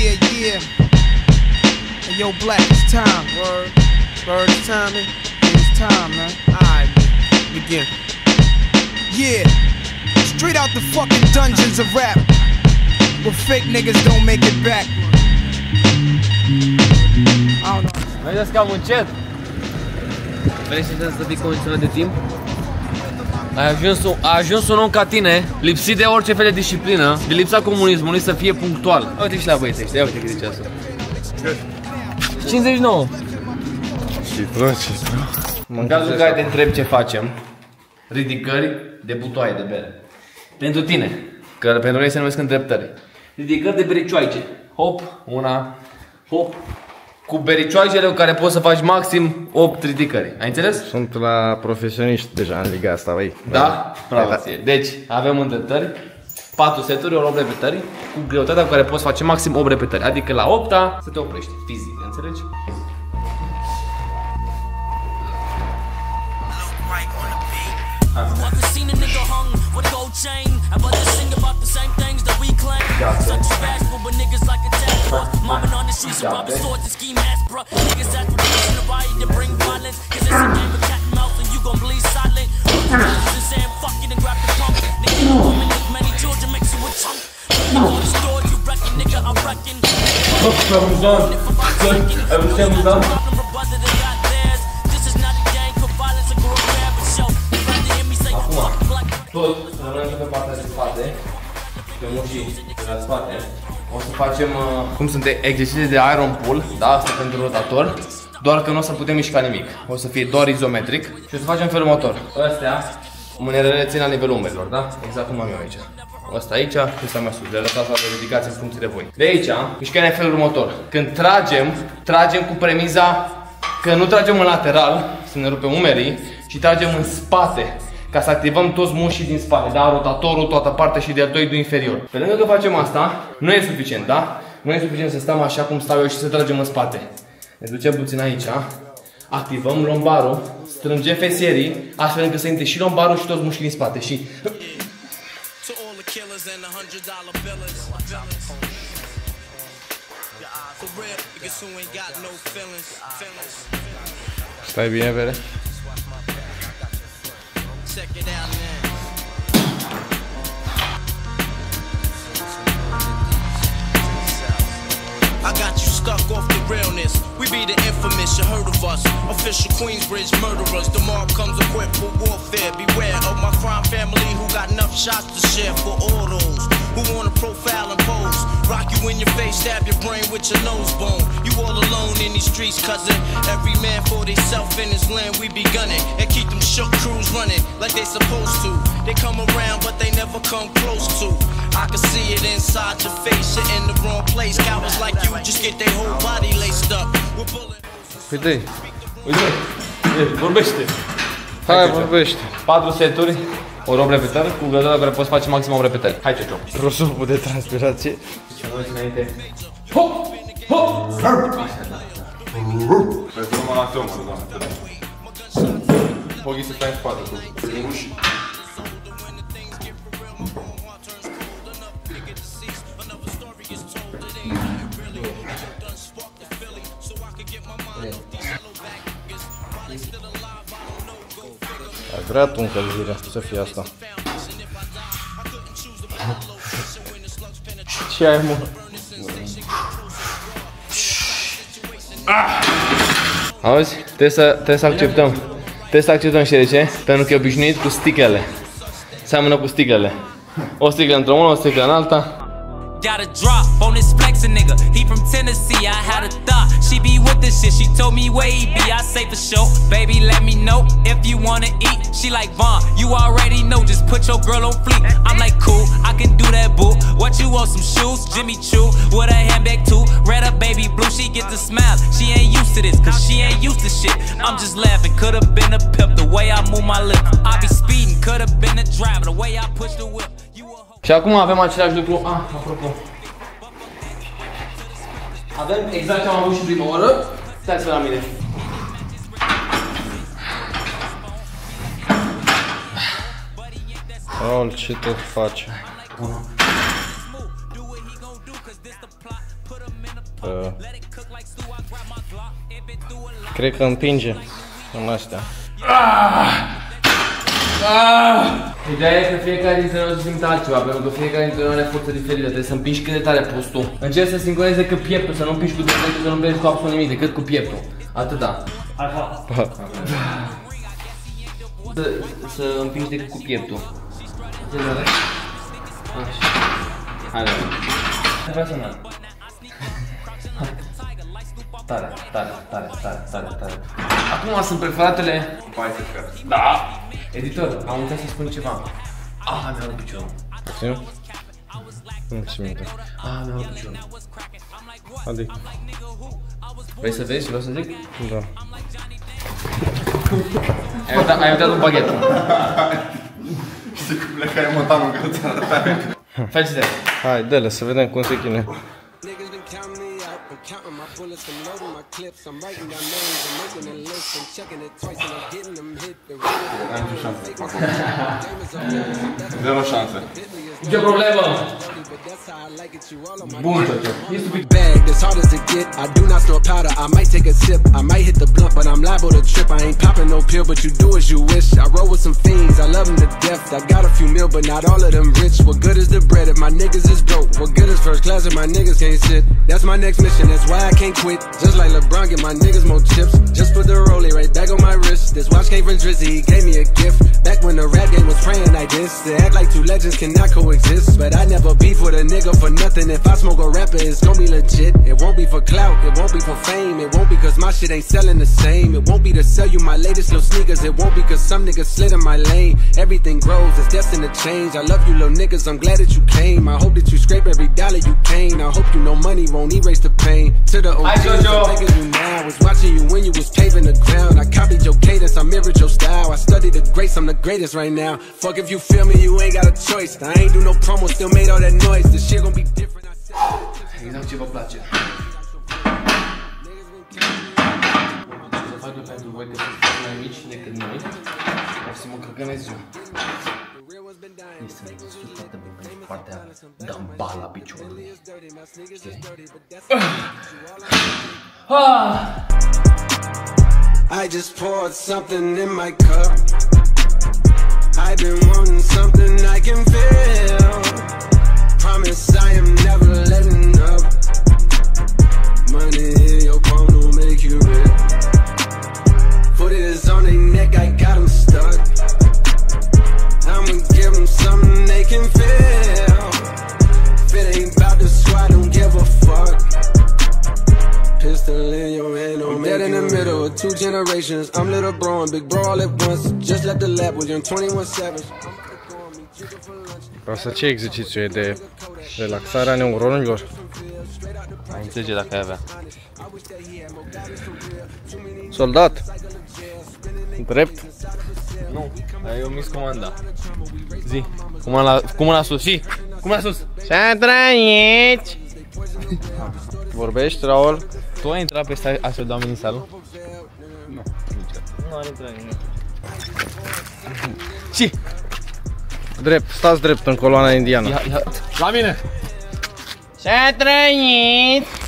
Yeah. Hey, yo, Black, it's time. Word, it's time, man. It's time, man. Alright, begin. Yeah, straight out the fucking dungeons of rap, where fake niggas don't make it back. I don't know. Vedeți cam încet. Vrei să fii condiționat de timp? A ajuns un om ca tine, lipsit de orice fel de disciplină, de lipsa comunismului, să fie punctual. Uite și la băieții ăștia, uite cât e ceasul. 59. Și place, În cazul în care te întreb ce facem, ridicări de butoaie de bere. Pentru tine, că pentru noi se numesc îndreptări. Ridicări de bericioaice. Hop, una, hop. Cu bericioaicele cu care poți să faci maxim 8 ridicări. Ai înțeles? Sunt la profesioniști deja în liga asta, băi. Da? Bravo. Deci, avem îndreptări, 4 seturi, 8 repetări, cu greutatea cu care poți face maxim 8 repetări. Adică la 8-a să te oprești fizic, înțelegi? Tot rămânem pe partea de spate, pe mușii de la spate. O să facem cum sunt exerciții de iron pull, da, asta pentru rotator. Doar că nu o să putem mișca nimic. O să fie doar izometric și o să facem felul următor. Astea, mânerele țin la nivelul umerilor, da? Exact cum am eu aici. Asta aici și ăsta mai sus. Le lăsați la ridicați în funcție de voi. De aici, mișcarea în felul următor. Când tragem cu premiza că nu tragem în lateral, să ne rupem umerii, ci tragem în spate. Ca să activăm toți mușchii din spate, da? Rotatorul, toată partea și deltoidul inferior. Pe lângă că facem asta, nu e suficient, da? Nu e suficient să stăm așa cum stau eu și să tragem în spate. Ne ducem puțin aici, activăm lombarul, strângem fesierii, astfel încât să intre și lombarul și toți mușchii din spate. Și... Stai bine, vere? Check it out now. I got you stuck off the realness. We be the infamous, you heard of us. Official Queensbridge murderers. The mob comes equipped for warfare. Beware of my crime family who got enough shots to share for all those who wanna profile and pose. Rock you in your face, stab your brain with your nose bone. You all alone in these streets, cousin. Every man for theyself in his land, we be gunning. And keep them shook crews running like they supposed to. They come around, but they never come close to. I can see it inside your face, you're in the wrong place. Cowards like you just get their whole body laced up. Uite, vorbește. hai, vorbește. 4 seturi, o 8 repetări, cu greutatea care poți face maxim 8 repetări. Hai, Cecio. Prosopul de transpirație. Și noi înainte. Hop! Hop! Pentru numai la teomă, doamne. Poghii să stai în spate cu uși. Ai vrea tu încălzirea să fie asta. Ce ai, mă? Auzi? Trebuie să acceptăm. Trebuie să acceptăm, știi de ce? Pentru că e obișnuit cu sticlele. Seamănă cu sticlele. O sticlă într-o mână, o sticlă în alta. Got a drop on this flexin' nigga. He from Tennessee. I had a thought she be with this shit. She told me where he be. I say for sure. Baby, let me know if you wanna eat. She like Vaughn. You already know. Just put your girl on fleek. I'm like cool. I can do that, boo. What you want? Some shoes? Jimmy Choo with a handbag too. Red up, baby blue. She get the smile. She ain't used to this, cause she ain't used to shit. I'm just laughing. Could've been a pimp the way I move my lips. I be speeding. Could've been a driver the way I push the whip. Și acum avem același lucru. Apropo. Avem exact ce am avut și prima oară. Stai-ți la mine. Raul, ce tot face? Cred că împinge în astea. Ideea e că fiecare dintre noi se simte altceva, pentru că fiecare dintre noi are forță diferită. Trebuie să împingi cât de tare poți tu. Încerci să sincronizezi cât pieptul, să nu împingi cu degetul, să nu împingi cu absolut nimic, decât cu pieptul. Atâta. Așa. Să împingi decât cu pieptul. Așa. Hai, vreau să merg. Tare. Acum sunt preferatele. Da! Editor, am uitat să spun ceva. Mi-a luat piciorul. Țin? Nu ți minte. Mi-a luat piciorul. Adică. Vrei să vezi ce vreau să zic? Da. Ai uitat un baghet. Și cum pleca e montanul în călțarea. Felicitări! Hai, dă-le să vedem cum se chinuie. Counting my bullets and loading my clips. I'm writing down names and making a list and checking it twice and I'm getting them hit. Zero șanse. Ce problemă? Bun, Bag as hard as it get. I do not store powder. I might take a sip. I might hit the blunt, but I'm liable to trip. I ain't popping no pill, but you do as you wish. I roll with some fiends. I love them to death. I got a few mil, but not all of them rich. What good is the bread if my niggas is broke? What good is first class if my niggas can't sit? That's my next mission. That's why I can't quit. Just like LeBron, get my niggas more chips. Just put the rollie right back on my wrist. This watch came from Drizzy, he gave me a gift. Back when the rap game was praying like this. They act like two legends cannot coexist. But I never beef with a nigga for nothing. If I smoke a rapper, it's gon' be legit. It won't be for clout, it won't be for fame. It won't be cause my shit ain't selling the same. It won't be to sell you my latest little sneakers. It won't be cause some niggas slid in my lane. Everything grows, it's destined to change. I love you little niggas, I'm glad that you came. I hope that you scrape every dollar you came. I hope you know money won't erase the pain. To the OGs, I'm thinking you now. Was watching you when you was paving the ground. I copied your cadence, I mirrored your style. I studied the greats, I'm the greatest right now. Fuck if you feel me, you ain't got a choice. I ain't do no promo, still made all that noise. This shit gon' be different. Exact ce vă place. Să facă pentru voi de mai mici decât noi. O să mă căcănesc eu. Este foarte bine pentru partea dambala piciorului. Știi? I just poured something in my cup. I've been wanting something I can feel. Promise I am never letting up. Money in your palm will make you rich. Put it on their neck, I got them stuck. I'ma give them something they can feel. If it ain't about the squad, don't give a fuck. Pistol in your hand, I'm dead in the middle of two generations. I'm little bro and big bro all at once. Just left the lab with young 21 Savage. Asta ce exercițiu e de relaxarea neuronilor? Ai înțelege dacă ai avea. Soldat! Drept? Nu, ai omis comanda. Zi, cu mâna sus, și cu mâna sus. Ce trăiți? Vorbești, Raul? Tu ai intrat peste astfel de oameni în sală? Nu. Nu are intrat nimic. Și? Drept, stați drept în coloana indiană. La mine! Ce trăiți?